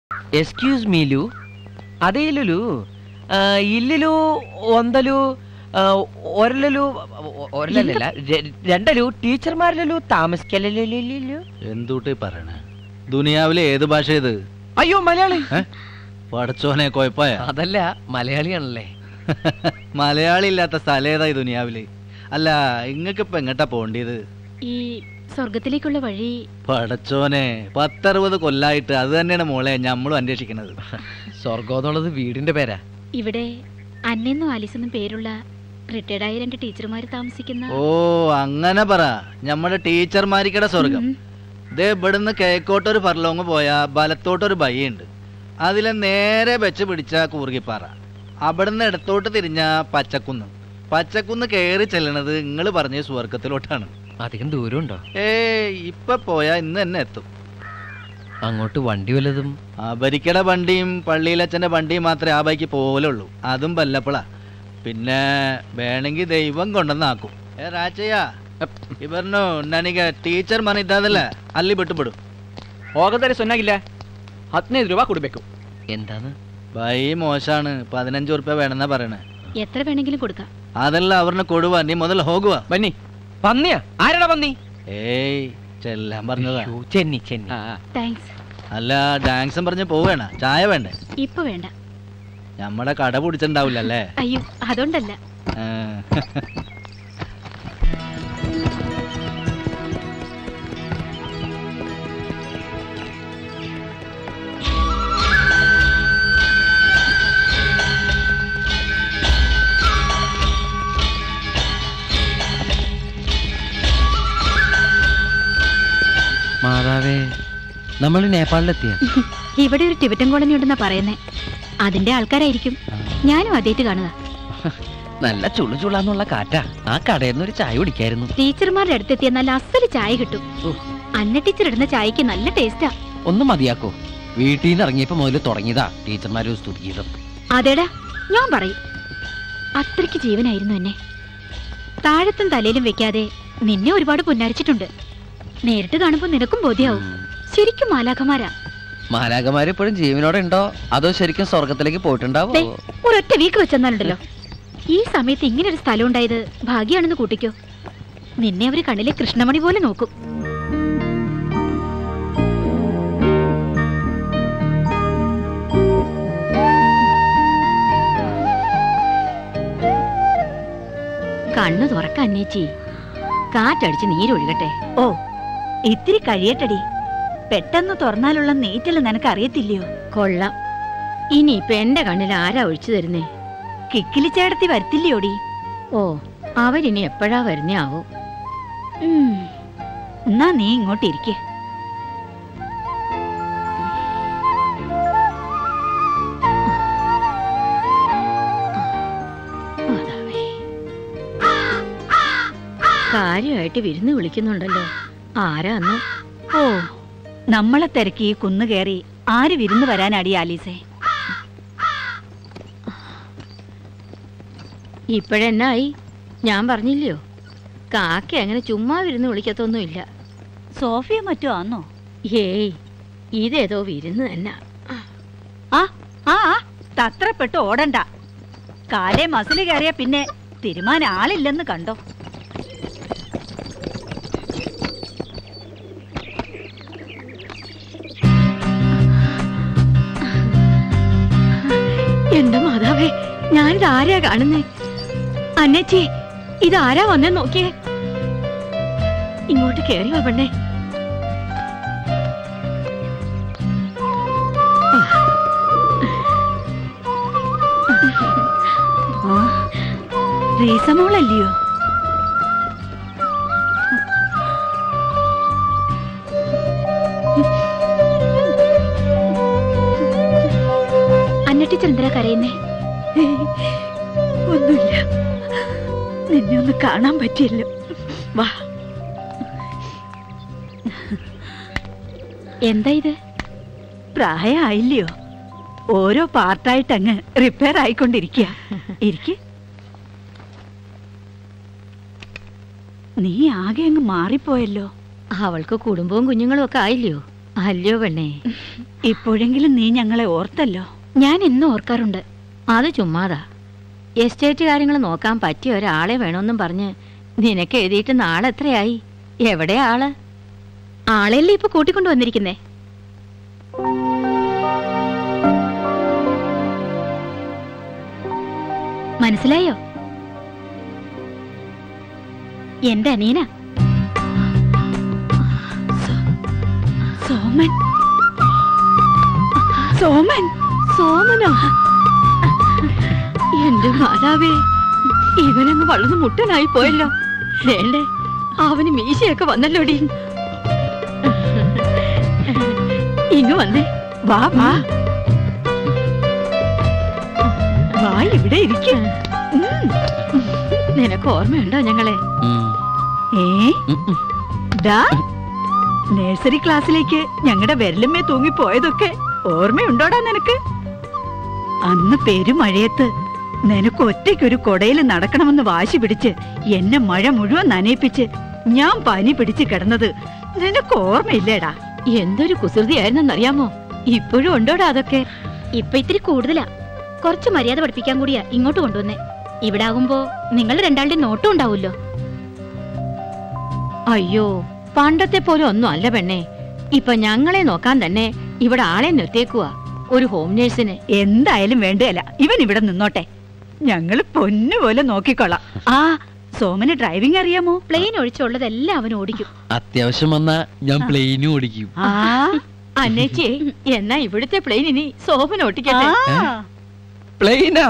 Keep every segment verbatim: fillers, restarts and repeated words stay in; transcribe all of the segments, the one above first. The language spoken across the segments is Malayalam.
ఎక్స్క్యూజ్ మీలు అదే ఇల్లులు ఇల్లులు వందలు ഒരലു ഒരലല്ല രണ്ടലു ടീച്ചർമാരിലു താമസിക്കലു എന്തൂട്ടി പറയണേ ദുനിയാവിലെ ഏത് ഭാഷ ഇത്? അയ്യോ മലയാളി. പടച്ചോനെ കൊഴപ്പായ അതല്ല മലയാളിയാണല്ലേ. മലയാളി ഇല്ലാത്ത സ്ഥലം ഏതാ ഈ ദുനിയാവില്? അല്ല ഇങ്ങക്ക് ഇപ്പൊ എങ്ങട്ടാ പോണ്ടിയത്? ഈ സ്വർഗത്തിലേക്കുള്ള വഴി. പടച്ചോനെ പത്തറുപത് കൊല്ലായിട്ട് അത് തന്നെയാണ് മോളെ ഞമ്മളും അന്വേഷിക്കുന്നത്. സ്വർഗം എന്നുള്ളത് വീടിന്റെ പേരാ. ഇവിടെ അന്നെന്നും ആലിസെന്നും പേരുള്ള റിട്ടയർഡായ രണ്ട് ടീച്ചർമാര് താമസിക്കുന്ന. ഓ അങ്ങനെ പറ. ഞമ്മടെ ടീച്ചർമാരിക്കടെ സ്വർഗം. ദേ ഇവിടുന്ന് കിഴക്കോട്ടൊരു പറലോങ്ങ് പോയാ വലത്തോട്ടൊരു ബയ്യുണ്ട്. അതിലെ നേരെ വെച്ച് പിടിച്ച കൂർഗിപ്പാറ. അവിടുന്ന് ഇടത്തോട്ട് തിരിഞ്ഞ പച്ചക്കുന്ന്. പച്ചക്കുന്ന് കയറി ചെല്ലണത് നിങ്ങള് പറഞ്ഞ സ്വർഗത്തിലോട്ടാണ്. അധികം ദൂരമുണ്ടോ? ഏ ഇപ്പൊ പോയാ ഇന്ന് തന്നെ എത്തും. അങ്ങോട്ട് വണ്ടി വല്ലതും? അബരിക്കടെ വണ്ടിയും പള്ളിയിലച്ഛന്റെ വണ്ടിയും മാത്രമേ ആ ബൈക്ക് പോലുള്ളൂ. അതും വല്ലപ്പോഴാ. പിന്നെ വേണമെങ്കിൽ ദൈവം കൊണ്ടെന്നാക്കും. ഏ രാജയ്യ ഇവരുന്നു ನನಗೆ ಟೀಚರ್ ಮನೆ ಇದ್ದಾದಲ್ಲ ಅಲ್ಲಿ ಬಿಟ್ಟುಬಿಡು. ಹೋಗದರೆ ಸೊನ್ನಾಗಿಲ್ಲ ಹದಿನೈದು രൂപ ಕೊಡಬೇಕು. എന്താണ്? ബൈ മോശാണ്. പതിനഞ്ച് ഉറുപ്പ്യ വേണമെന്നാ പറയണേ. എത്ര വേണമെങ്കിലും കൊടുക്കാം. അതല്ല അവരിന് കൊടുവ. നീ മുതൽ പോകുക. ബന്നി. പന്നിയാ? ആരാടാ പന്നി? ഏയ് ചെല്ലാൻ പറഞ്ഞതാ. ചെന്നി ചെന്നി. താങ്ക്സ്. അല്ല ഡാൻസും പറഞ്ഞ് പോവേണ? ചായ വേണ്ടേ? ഇപ്പൊ വേണ്ട. നമ്മടെ കട പിടിച്ചിട്ടുണ്ടാവില്ലല്ലേ? അയ്യോ അതുകൊണ്ടല്ല. മാതാവേ നമ്മൾ നേപ്പാളിലെത്തിയ? ഇവിടെ ഒരു ടിബറ്റൻ കോളനി ഉണ്ടെന്നാ പറയുന്നേ. അതിന്റെ ആൾക്കാരായിരിക്കും. ഞാനും ആദ്യമായിട്ട് കാണുക. നല്ല ചുളു ചുളാന്നുള്ള കാറ്റാ. ആ കടയിൽ നിന്ന് ഒരു ചായ കുടിക്കായിരുന്നു. ടീച്ചർമാരുടെ അടുത്തെത്തിയ നല്ല അസല് ചായ കിട്ടും. അന്ന ടീച്ചർ ഇടുന്ന ചായക്ക് നല്ല ടേസ്റ്റാ. ഒന്ന് മതിയാക്കോ. വീട്ടിൽ നിന്ന് ഇറങ്ങിയപ്പോ മുതൽ തുടങ്ങിയതാ ടീച്ചർമാര് സ്തുതിഗീതം. അതേടാ ഞാൻ പറയും. അത്രയ്ക്ക് ജീവനായിരുന്നു എന്നെ. താഴത്തും തലയിലും വെക്കാതെ നിന്നെ ഒരുപാട് പുന്നാരിച്ചിട്ടുണ്ട്. നേരിട്ട് കാണുമ്പോ നിനക്കും ബോധ്യാവും. ശരിക്കും മാലാഖമാരാ. മാലാഖമാര് ഇപ്പോഴും ജീവനോടെ ഉണ്ടോ അതോ ശരിക്കും സ്വർഗത്തിലേക്ക് പോയിട്ടുണ്ടാവോ? ഒരൊറ്റ വീക്ക് വെച്ചെന്നാലുണ്ടല്ലോ. ഈ സമയത്ത് ഇങ്ങനെ ഒരു സ്ഥലം ഉണ്ടായത് ഭാഗ്യാണെന്ന് കൂട്ടിക്കോ. നിന്നെ അവര് കണ്ണിലെ കൃഷ്ണമണി പോലെ നോക്കും. കണ്ണു തുറക്ക അന്നേച്ചി. കാറ്റടിച്ച് നീരൊഴുകട്ടെ. ഓ ഇത്തിരി കഴിയട്ടടി. പെട്ടെന്ന് തുറന്നാലുള്ള നീറ്റല് നിനക്ക് അറിയത്തില്ലയോ? കൊള്ളാം. ഇനിയിപ്പൊ എന്റെ കണ്ണിൽ ആരാ ഒഴിച്ചു തരുന്നേ? കിക്കിലി ചേട്ടത്തി വരത്തില്ലയോടി? ഓ അവരിനി എപ്പോഴാ വരുന്നേ ആവോ. എന്നാ നീ ഇങ്ങോട്ട് ഇരിക്കേ. കാര്യമായിട്ട് വിരുന്ന് വിളിക്കുന്നുണ്ടല്ലോ. ആരാന്ന്? ഓ നമ്മളെ തിരക്കി കുന്നു കയറി ആര് വിരുന്ന് വരാനാടി ആലീസേ? ഇപ്പോഴെന്നായി? ഞാൻ പറഞ്ഞില്ലയോ കാക്ക അങ്ങനെ ചുമ്മാ വിരുന്ന് വിളിക്കത്തൊന്നുമില്ല. സോഫിയ മറ്റോ ആന്നോ? ഏയ് ഇതേതോ വിരുന്ന് തന്നെ. ആ ആ തത്രപ്പെട്ട് ഓടണ്ട. കാലേ മസില് കയറിയ പിന്നെ തിരുമാൻ ആളില്ലെന്ന് കണ്ടോ? എന്റെ മാതാവേ ഞാനിത് ആരാ കാണുന്നേ? അന്നച്ചി ഇതാരാ വന്നേ നോക്കിയേ. ഇങ്ങോട്ട് കേറി വാ പെണ്ണേ. റീസമോളല്ലയോ? അന്ന ടീച്ചർ എന്തിനാ കരയുന്നേ? ഒന്നുമില്ല. നിന്നെ ഒന്ന് കാണാൻ പറ്റിയല്ലോ. വാ. എന്താ ഇത്? പ്രായമായില്ലയോ? ഓരോ പാർട്ടായിട്ട് അങ്ങ് റിപ്പയർ ആയിക്കൊണ്ടിരിക്കുക. ഇരിക്ക്. നീ ആകെ അങ്ങ് മാറിപ്പോയല്ലോ. അവൾക്ക് കുടുംബവും കുഞ്ഞുങ്ങളും ഒക്കെ ആയില്ലയോ? അല്ലയോ പെണ്ണേ, ഇപ്പോഴെങ്കിലും നീ ഞങ്ങളെ ഓർത്തല്ലോ. ഞാൻ എന്നും ഓർക്കാറുണ്ട്. അത് ചുമ്മാതാ. എസ്റ്റേറ്റ് കാര്യങ്ങൾ നോക്കാൻ പറ്റിയ ഒരാളെ വേണമെന്നും പറഞ്ഞ് നിനക്ക് എഴുതിയിട്ട് നാളെ എത്രയായി? എവിടെ ആള്? ആളെയല്ലേ ഇപ്പൊ കൂട്ടിക്കൊണ്ടു വന്നിരിക്കുന്നേ. മനസ്സിലായോ? എന്റെ അനിയനാ സോമൻ. സോമൻ സോമനോ? എന്റെ മാതാവേ, ഇവനങ്ങ് വളർന്ന് മുട്ടനായി പോയല്ലോ. വേണ്ടേ, അവന് മീശയൊക്കെ വന്നല്ലോടി. ഇങ്ങ് വന്നേ, വാ വാ വാ, ഇവിടെ ഇരിക്കും. നിനക്ക് ഓർമ്മയുണ്ടോ ഞങ്ങളെ? ഏ ദാ നഴ്സറി ക്ലാസ്സിലേക്ക് ഞങ്ങളുടെ വിരലുമ്മേ തൂങ്ങിപ്പോയതൊക്കെ ഓർമ്മയുണ്ടോടാ നിനക്ക്? അന്ന് പെരുമഴയത്ത് നിനക്ക് ഒറ്റയ്ക്കൊരു കൊടയിൽ നടക്കണമെന്ന് വാശി പിടിച്ച് എന്നെ മഴ മുഴുവൻ നനയിപ്പിച്ച് ഞാൻ പനി പിടിച്ച് കിടന്നത് നിനക്ക് ഓർമ്മയില്ലേടാ? എന്തൊരു കുസൃതിയായിരുന്നെന്നറിയാമോ? ഇപ്പോഴും ഉണ്ടോടാ അതൊക്കെ? ഇപ്പൊ ഇത്തിരി കൂടുതലാ. കുറച്ച് മര്യാദ പഠിപ്പിക്കാൻ കൂടിയാ ഇങ്ങോട്ട് കൊണ്ടുവന്നേ. ഇവിടെ ആകുമ്പോ നിങ്ങൾ രണ്ടാളുടെ നോട്ടം ഉണ്ടാവൂല്ലോ. അയ്യോ, പണ്ടത്തെ പോലെ ഒന്നും അല്ല പെണ്ണേ. ഇപ്പൊ ഞങ്ങളെ നോക്കാൻ തന്നെ ഇവിടെ ആളെ നിർത്തിയേക്കുവാ, ഒരു ഹോം നേഴ്സിന്. എന്തായാലും വേണ്ടല്ല, ഇവൻ ഇവിടെ നിന്നോട്ടെ, ഞങ്ങള് പൊന്നുപോലെ നോക്കിക്കൊള്ളാം. ആ സോമന് ഡ്രൈവിംഗ് അറിയാമോ? പ്ലെയിൻ ഒഴിച്ചുള്ളതെല്ലാം അവൻ ഓടിക്കും. അത്യാവശ്യം വന്നാ ഞാൻ പ്ലെയിനും ഓടിക്കും. ആ അന്നേച്ചി, എന്നാ ഇവിടുത്തെ പ്ലെയിൻ ഇനി സോമൻ ഓട്ടിക്കട്ടെ. പ്ലെയിനാ?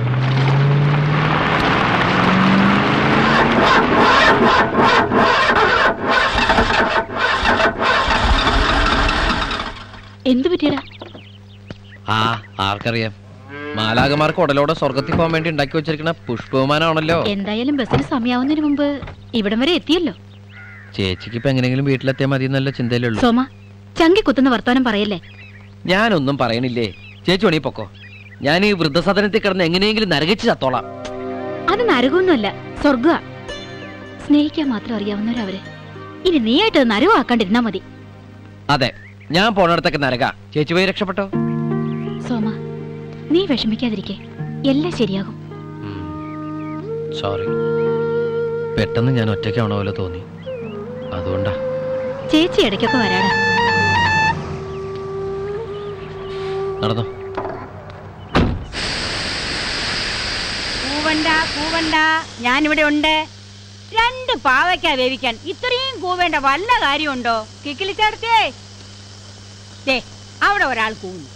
എന്തു പറ്റിയടാ? ആ ആർക്കറിയാം. മാലാകമാർക്ക് ഉടലോടെ സ്വർഗത്തിൽ പോകാൻ വേണ്ടി ഉണ്ടാക്കി വെച്ചിരിക്കുന്ന പുഷ്പവിമാനമാണല്ലോ. എന്തായാലും ബസ്സിന് സമയാവുന്നതിന് മുമ്പ് ഇവിടം വരെ എത്തിയല്ലോ. ചേച്ചിക്ക് ഇപ്പൊ എങ്ങനെയെങ്കിലും വീട്ടിലെത്തിയാൽ മതി എന്നല്ല ചിന്തയിലുള്ളൂ. സോമ, ചങ്കി കുത്തുന്ന വർത്താനം പറയല്ലേ. ഞാനൊന്നും പറയണില്ലേ, ചേച്ചി ഉണി പൊക്കോ. ഞാൻ ഈ വൃദ്ധസദനത്തിൽ കിടന്ന് എങ്ങനെയെങ്കിലും നരകിച്ച് ചത്തോളാം. അത് നരകമൊന്നുമല്ല, സ്വർഗ. സ്നേഹിക്കാൻ മാത്രം അറിയാവുന്നവരവര്. ഇനി നീയായിട്ട് നരകമാക്കാണ്ടിരുന്നാ മതി. അതെ, ഞാൻ പോണടത്തൊക്കെ നരക. ചേച്ചി പോയി രക്ഷപ്പെട്ടോ. സോമ, നീ വിഷമിക്കാതിരിക്കെ, എല്ലാം ശരിയാകും. സോറി, പെട്ടെന്ന് ഞാൻ ഒറ്റയ്ക്കാണോ പോലെ തോന്നി, അതുകൊണ്ടാ. ചേച്ചി ഇടയ്ക്കൊക്കെ വരാടാ. നടന്നോ. കൂവണ്ട കൂവണ്ട, ഞാനിവിടെ ഉണ്ട്. രണ്ട് പാവയ്ക്ക വേവിക്കാൻ ഇത്രയും കൂവേണ്ട വല്ല കാര്യമുണ്ടോ? കിക്കിളിച്ചേർത്തേ, അവിടെ ഒരാൾ കൂവുന്നു.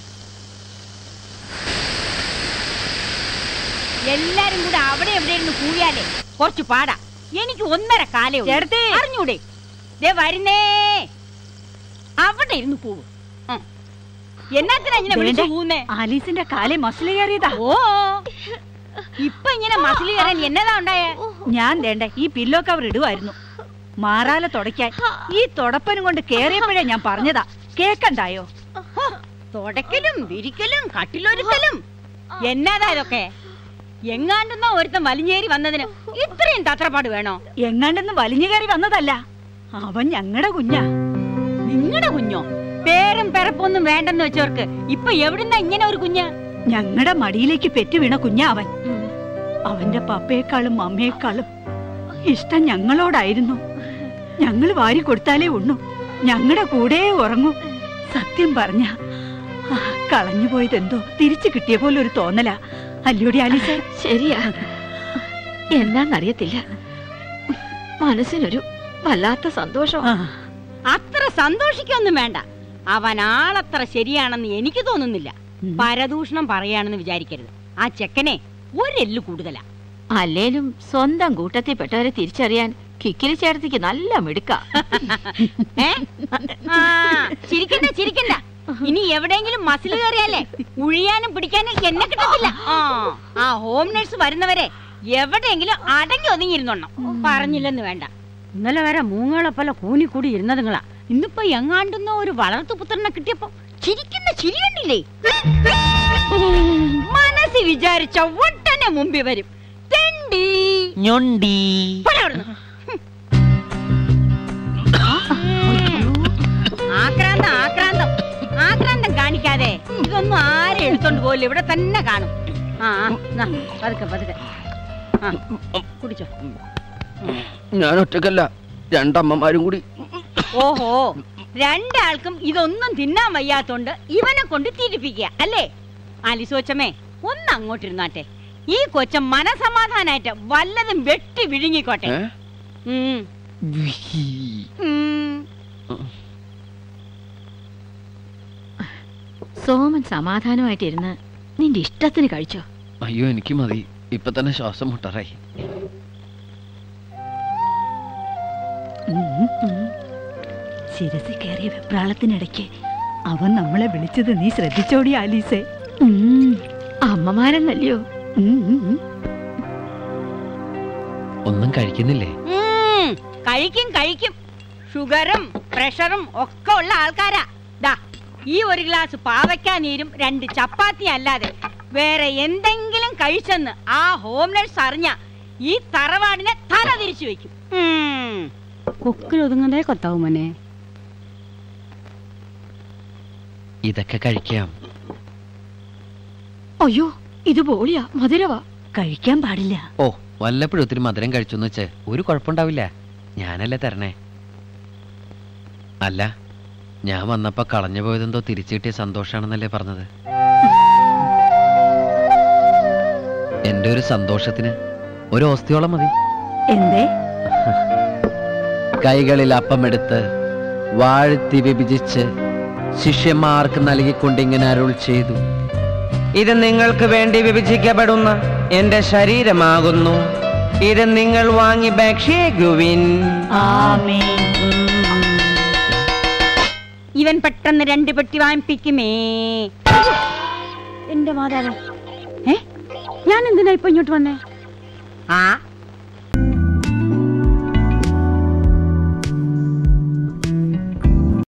എല്ലാരും കൂടെ അവിടെ എവിടെ ഇരുന്ന് കൂവിയാലേ കുറച്ചു പാടാ. എനിക്ക് ഒന്നര കാലേ അറിഞ്ഞൂടെ? ദേ വരുന്നേ, അവിടെ ഇരുന്ന് കൂവ്. എന്നാത്തിനാ ഇങ്ങനെ വിളിച്ചു കൂവുന്നേ? ആലീസിന്റെ കാലെ മസിൽ കയറിയതാ. ഓ, ഇപ്പൊ ഇങ്ങനെ മസിൽ കയറാൻ എന്നതാ ഉണ്ടായേ? ഞാൻ വേണ്ട ഈ പില്ലോ കവർ ഇടുവായിരുന്നു മാറാല തുടയ്ക്കാൻ. ഈ തുടപ്പനും കൊണ്ട് കേറിയപ്പോഴേ ഞാൻ പറഞ്ഞതാ, കേക്കണ്ടായോ? തുടക്കലും വിരിക്കലും കട്ടിലൊരുക്കലും എന്നാതാ ഇതൊക്കെ? എങ്ങാണ്ടെന്നോ ഒരുത്തം വലിഞ്ഞേറി വന്നതിന് ഇത്രയും തത്രപ്പാട് വേണോ? എങ്ങാണ്ടെന്ന് വലിഞ്ഞു കയറി വന്നതല്ല, അവൻ ഞങ്ങളുടെ കുഞ്ഞാ. നിങ്ങളുടെ കുഞ്ഞോ? പേരും പിറപ്പൊന്നും വേണ്ടെന്ന് വെച്ചവർക്ക് ഇപ്പൊ എവിടുന്ന ഇങ്ങനെ ഒരു കുഞ്ഞ്? ഞങ്ങളുടെ മടിയിലേക്ക് പെറ്റു വീണ കുഞ്ഞാ അവൻ. അവന്റെ പപ്പയെക്കാളും അമ്മയെക്കാളും ഇഷ്ടം ഞങ്ങളോടായിരുന്നു. ഞങ്ങൾ വാരി കൊടുത്താലേ ഉണ്ണു, ഞങ്ങളുടെ കൂടെ ഉറങ്ങൂ. സത്യം പറഞ്ഞ കളഞ്ഞുപോയതെന്തോ തിരിച്ചു കിട്ടിയ പോലെ ഒരു തോന്നലാ. അല്ലൂടി ആലീസ? ശരിയാ, എന്താന്നറിയത്തില്ല, മനസ്സിനൊരു വല്ലാത്ത സന്തോഷം. അത്ര സന്തോഷിക്കൊന്നും വേണ്ട. അവൻ ആളത്ര ശരിയാണെന്ന് എനിക്ക് തോന്നുന്നില്ല. പരദൂഷണം പറയാണെന്ന് വിചാരിക്കരുത്. ആ ചെക്കനെ ഒരെല്ലു കൂടുതലാ. അല്ലേലും സ്വന്തം കൂട്ടത്തിൽപ്പെട്ടവരെ തിരിച്ചറിയാൻ കിക്കിലി ചേർത്തിക്ക് നല്ല മിടുക്ക. ചിരിക്കണ്ട ചിരിക്കണ്ട, ഇനി എവിടെയെങ്കിലും മസിൽ കയറിയാലേ ഉഴിയാനും പിടിക്കാനും എന്നെ കിട്ടത്തില്ല. ആ ഹോം നേഴ്സ് വരുന്നവരെ എവിടെയെങ്കിലും അടങ്ങി ഒതുങ്ങിയിരുന്നോണം. പറഞ്ഞില്ലെന്ന് വേണ്ട. ഇന്നലെ വരെ മൂങ്ങളെ പോലെ കൂനിക്കൂടി ഇരുന്നതുങ്ങളാ. ഇന്നിപ്പോ എങ്ങാണ്ടുന്ന ഒരു വളർത്തു പുത്രനെ കിട്ടിയപ്പോ ചിരിക്കുന്ന ചിരി കണ്ടില്ലേ? മനസ്സിൽ വിചാരിച്ച ഒട്ടനെ മുമ്പിൽ വരും. തെണ്ടി ഞൊണ്ടി. ആക്രാന്ത ഇതൊന്നും ആരെ എടുത്തോണ്ട് പോയില്ല, ഇവിടെ തന്നെ കാണും. ആ പതുക്കെ പതുക്കെ കുടിച്ചോ. ഞാൻ ഒറ്റക്കല്ല, രണ്ടമ്മമാരും കൂടി. ഓഹോ, രണ്ടാൾക്കും ഇതൊന്നും തിന്നാൻ വയ്യാത്തോണ്ട് ഇവനെ കൊണ്ട് തിരിപ്പിക്കുക അല്ലേ? ആലിസോച്ചമ്മേ ഒന്ന് അങ്ങോട്ടിരുന്നാട്ടെ. ഈ കൊച്ചൻ മനസമാധാനായിട്ട് വല്ലതും വെട്ടി വിഴുങ്ങിക്കോട്ടെ. സോമൻ സമാധാനമായിട്ടിരുന്ന് നിന്റെ ഇഷ്ടത്തിന് കഴിച്ചോ. അയ്യോ എനിക്ക് മതി, ഇപ്പൊ തന്നെ ശ്വാസം മുട്ടറായി. ശിരസിൽ കയറിയ വെപ്രാളത്തിനിടയ്ക്ക് അവൻ നമ്മളെ വിളിച്ചത് നീ ശ്രദ്ധിച്ചോടി ആലീസേ? അമ്മമാരെന്നല്ലയോ. ഒന്നും കഴിക്കുന്നില്ലേ? കഴിക്കും കഴിക്കും. ഷുഗറും പ്രഷറും ഒക്കെ ഉള്ള ആൾക്കാരാ. ദാ ഈ ഒരു ഗ്ലാസ് പാവയ്ക്കാ നീരും രണ്ട് ചപ്പാത്തി അല്ലാതെ വേറെ എന്തെങ്കിലും കഴിച്ചെന്ന് ആ ഹോം നഴ്സ് അറിഞ്ഞ ഈ തറവാടിനെ തല തിരിച്ചു വെക്കും. കൊക്കിലൊതുങ്ങുന്നേ കൊത്താവും മോനെ. ഇതൊക്കെ കഴിക്കാം. അയ്യോ ഇത് പോളിയാ, മധുരവാ, കഴിക്കാൻ പാടില്ല. ഓ വല്ലപ്പോഴും ഒത്തിരി മധുരം കഴിച്ചെന്ന് വെച്ച് ഒരു കുഴപ്പമുണ്ടാവില്ല. ഞാനല്ലേ തരണേ. അല്ല, ഞാൻ വന്നപ്പോ കളഞ്ഞു പോയതെന്തോ തിരിച്ചു കിട്ടിയ സന്തോഷാണെന്നല്ലേ പറഞ്ഞത്? എന്റെ ഒരു സന്തോഷത്തിന് ഒരു ഓസ്തിയോളം മതി. എന്തേ? കൈകളിൽ അപ്പമെടുത്ത് വാഴ്ത്തി വിഭജിച്ച് ശിഷ്യന്മാർക്ക് നൽകിക്കൊണ്ടിങ്ങനെ അരുൾ ചെയ്തു, ഇത് നിങ്ങൾക്ക് വേണ്ടി വിഭജിക്കപ്പെടുന്ന എന്റെ ശരീരമാകുന്നു. ഇത് നിങ്ങൾ വാങ്ങി ഭക്ഷിക്കുവിൻ. ഇവൻ പെട്ടെന്ന് രണ്ട് പെട്ടി വാങ്ങിപ്പിക്കുമേ. എന്റെ മാതാവ്, ഏ ഞാൻ എന്തിനാ ഇപ്പൊ ഇങ്ങോട്ട് വന്നേ? ആ